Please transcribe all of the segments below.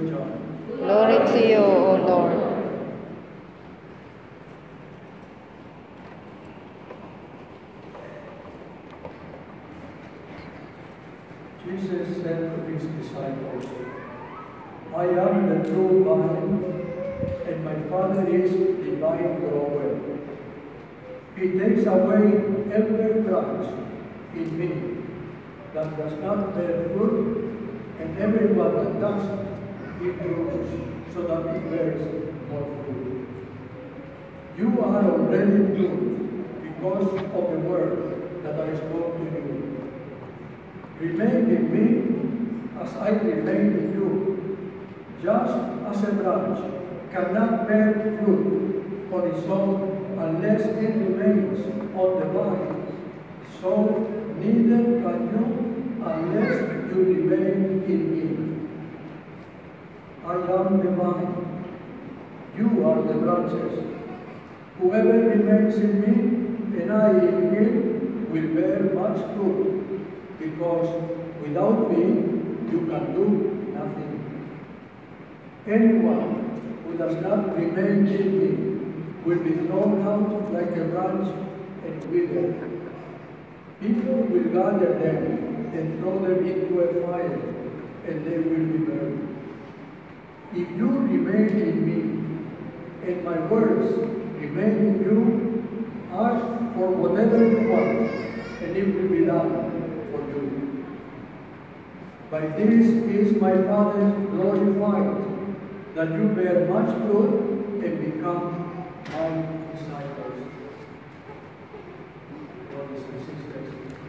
John. Glory to you, O Lord. Jesus said to his disciples, I am the true vine, and my Father is the vine grower. He takes away every branch in me that does not bear fruit, and every one that does, he prunes, so that it bears more fruit. You are already good because of the word that I spoke to you. Remain in me as I remain in you. Just as a branch cannot bear fruit on its own unless it remains on the vine, so neither can you unless you remain in me. I am the vine. You are the branches. Whoever remains in me and I in him will bear much fruit, because without me you can do nothing. Anyone who does not remain in me will be thrown out like a branch and wither. People will gather them and throw them into a fire, and they will be burned. If you remain in me, and my words remain in you, ask for whatever you want, and it will be done for you. By this is my Father glorified, that you bear much fruit and become my disciples. Brothers and sisters,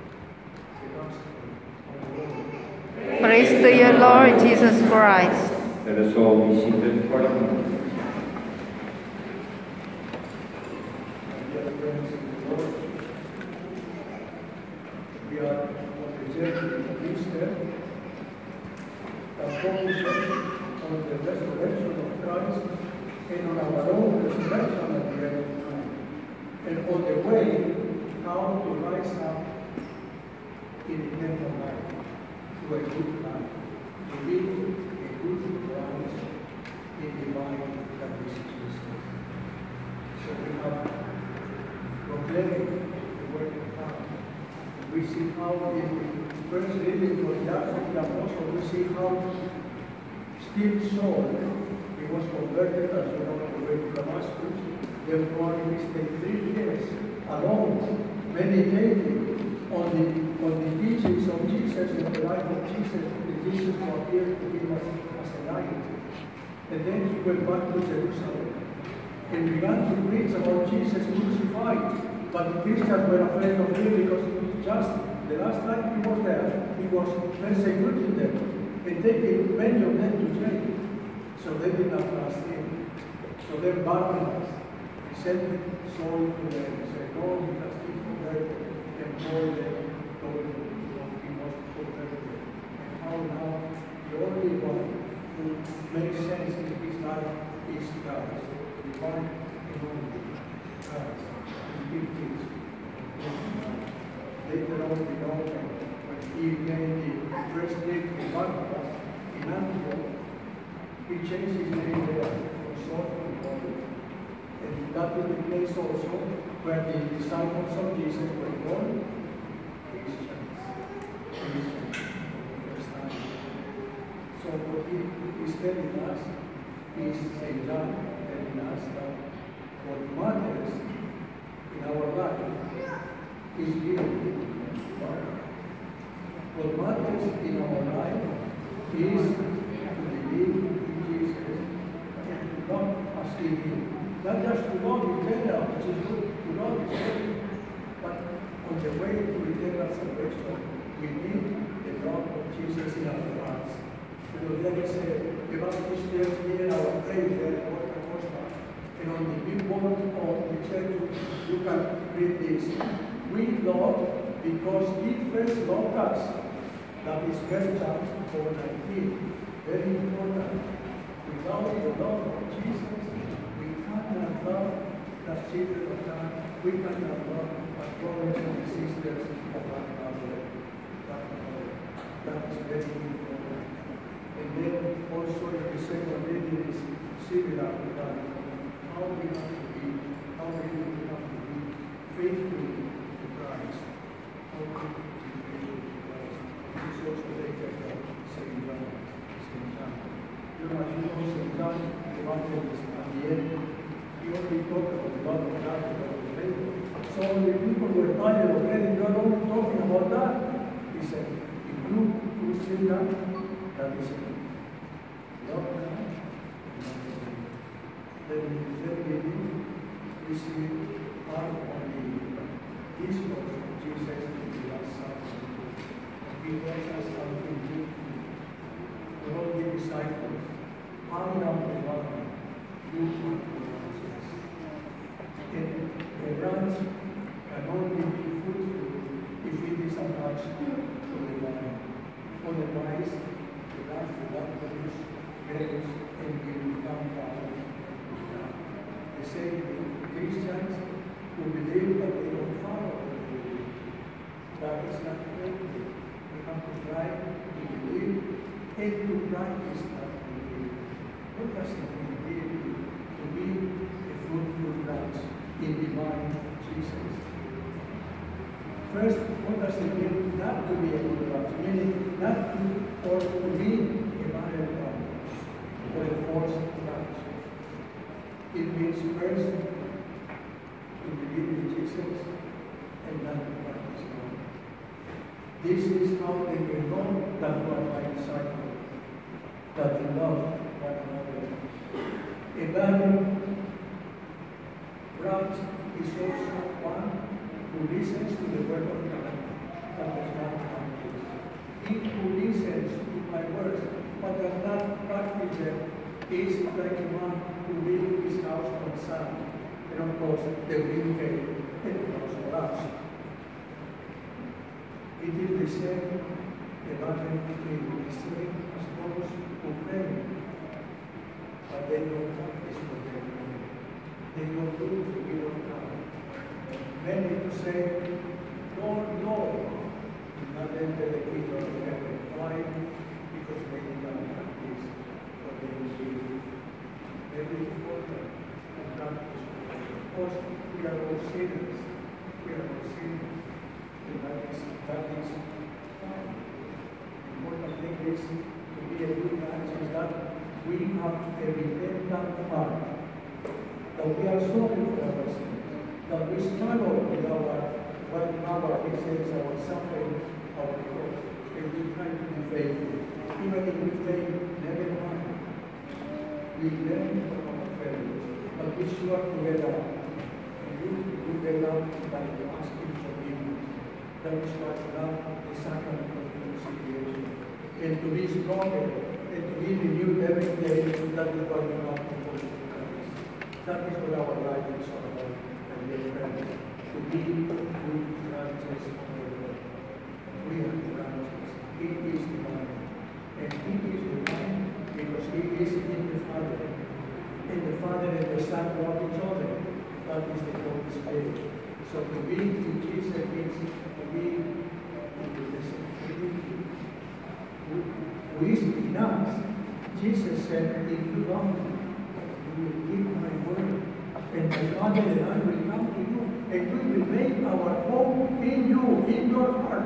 Praise to you, Lord Jesus Christ. Let us all be seated for a moment. Dear friends in the Lord, we are on the journey of Easter that focuses on the resurrection of Christ and on our own resurrection at the end of time, and on the way how to rise up in eternal life to a good life, to live a good life in divine conditions. So we have proclaimed the word of God. We see how in the first reading from the Acts of the Apostles, we see how still Saul, he was converted, as you know, the way to Damascus. Therefore, he stayed 3 years alone, meditating on the teachings of Jesus and the life of Jesus, the Jesus who appeared to him as a light. And then he went back to Jerusalem and began to preach about Jesus crucified. But the Christians were afraid of him because just the last time he was there, he was persecuting them and taking many of them to jail. So they did not trust him. So then Barnabas, he sent Saul to them and said, no, he has been converted. And Paul then told him he was converted. And how now the only one who makes sense in his life is Christ. The one and only Christ. Later on, we know when he made the first name to Barnabas in Antioch, he changed his name there from Saul to Paul. And that was the place also where the disciples of Jesus were born, Christians. So what he is telling us is St. John telling us that what matters in our life is living. What matters in our life is to believe in Jesus and to love as he did. Not just to love in general, which is good, to love is good, but on the way to eternal salvation, we need the love of Jesus in our hearts. There is a Baptist church here, our prayer there in Porta Costa, and on the big board of the church, you can read this. We love because he first loved us. That is very John 4:19. Very important. Without the love of Jesus, we cannot love the children of God. We cannot love our brothers and sisters of our Father. That is very important. And then also in the second reading is similar to that. How we have to be, how we have to be faithful to Christ. How we have to be faithful to Christ. This is also later from St. John. You know, St. John, the evangelist, at the end, he only talked about the love of God, about the faith. So when the people were tired of reading, you're only talking about that. He said, if you fulfill that, that is it. Love God and love the faith. Then in the third reading, we see part of the discourse of Jesus in the Last Supper. He tells us how to do to all the disciples. I am the one you are the branches. And the branch can only be fruitful if it is attached to the vine. Otherwise, the branch will not produce grapes and will become barren. The same with Christians who believe that they don't follow the belief. That is not correct. We have to try to believe and to practice that belief. What does it mean to be a fruitful branch in the vine of Jesus? First, what does it mean not to be a good branch? Meaning not to, or to be a barren branch, or a false branch. It means first to believe in Jesus and not to practice God. This is how they will know that you are my disciple, that you love one another. A barren branch is also one who listens to the word of God that does not practice. He who listens to my words but does not practice them is like a man who built his house on sand. And of course, the wind came and the house collapsed. It is the same evangelism the same as those who pray, but they don't practice what they pray. They don't do the will of God. Many who say, Lord, Lord, do not enter the kingdom of heaven. Why? Because they did not practice what they believe. Very important and practice. Of course, we are all sinners. We are all sinners. That is fine. The important thing is to be a good man is that we have a repentant heart. That we are sorry for our sins. That we struggle with our mistakes, our suffering, our cross. And we try to be faithful. Even if we fail, never mind. We learn from our failures. But we sure to get up. And you get up by asking forgiveness. That is what love the sacrament of reconciliation. And to be stronger and to be renewed every day, that is what we have to do. That is what our life is all about, my dear friends. To be good branches of the Lord. We are the branches. He is the vine. And He is the vine because He is in the Father. And the Father and the Son love each other. That is the Holy Spirit. So to be in Jesus means to be in the Trinity. Who is in us? Jesus said, if you love me, you will keep my word. And my Father and I will come to you. And we will make our home in you, in your heart.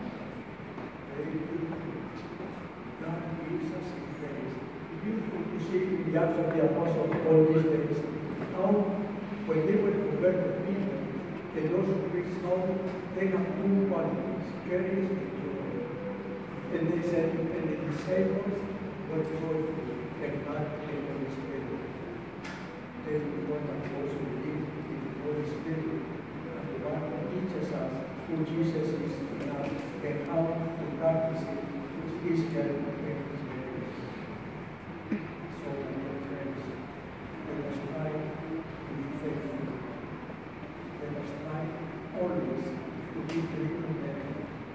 Very beautiful. God gives us His grace. It's beautiful to see in the Acts of the Apostles all these days how when they were converted people, and those who preach now, they have two qualities, courage and joy. And they said, and the disciples were joyful and not in the Holy Spirit. They were the one that also believed in the Holy Spirit, and the one that teaches us who Jesus is in us and how to practice it, which is help and His grace. So, my dear friends, let us try to be faithful. Let us try always to be reconnected,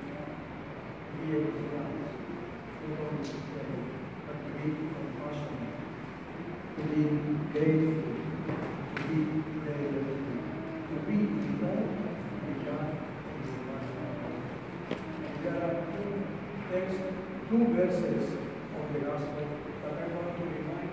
to be able to rise, not only to pray, but to be compassionate, to be grateful, to be brave, to be in love with God and with one another. And there are two verses of the Gospel that I want to remind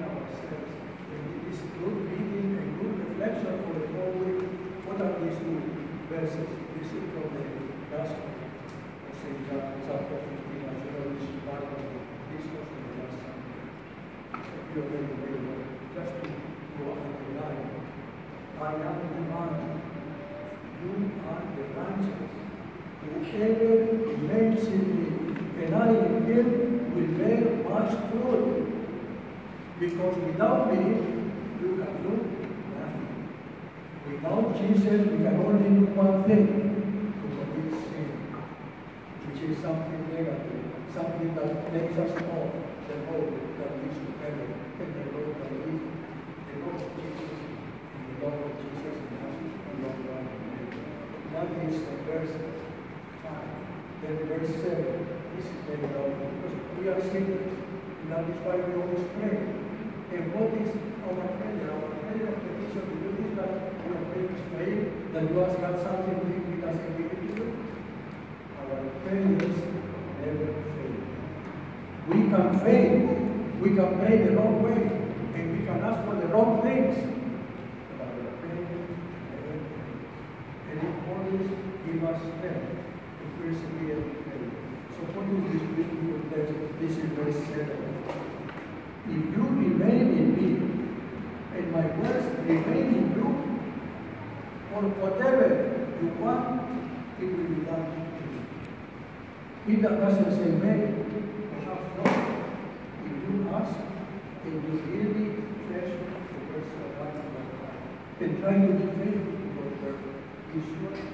you already made, just to go on the line. I am the man. You are the righteous. Whoever remains in me, and I in him, will bear much fruit. Because without me, you can do nothing. Without Jesus, we can only do one thing, to commit sin, which is something negative, something that makes us all the road that leads to heaven, and the road that leads the Lord of Jesus, and the Lord of Jesus in us, and Lord of God. That is the verse 5. Then verse 7, this is very important, because we are sinners, and that is why we always pray. And what is our prayer? Our prayer of petition to do is that we are praying straight, that you ask God something big we doesn't give it to you. Our prayers never fail. We can fail. We can pray the wrong way, and we can ask for the wrong things. But our prayers never fail. And it always gives us strength to persevere in prayer. So what is this beautiful text? This is verse 7. If you remain in me, and my words remain in you, or whatever you want, it will be done to you. If that doesn't say amen, perhaps not. If you ask, and you really treasure the words of God and try to be faithful to your word, you surely